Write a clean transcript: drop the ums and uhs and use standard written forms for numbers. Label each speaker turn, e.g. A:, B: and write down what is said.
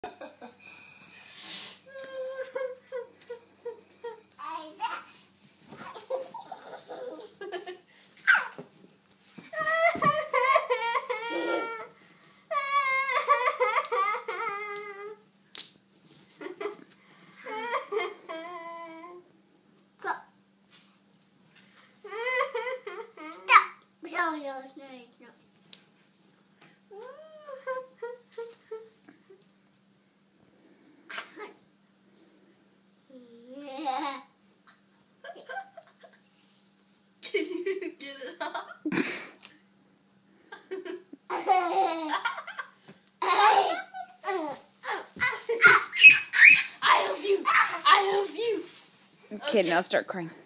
A: Can you get it off? I help you.
B: Okay, now start crying.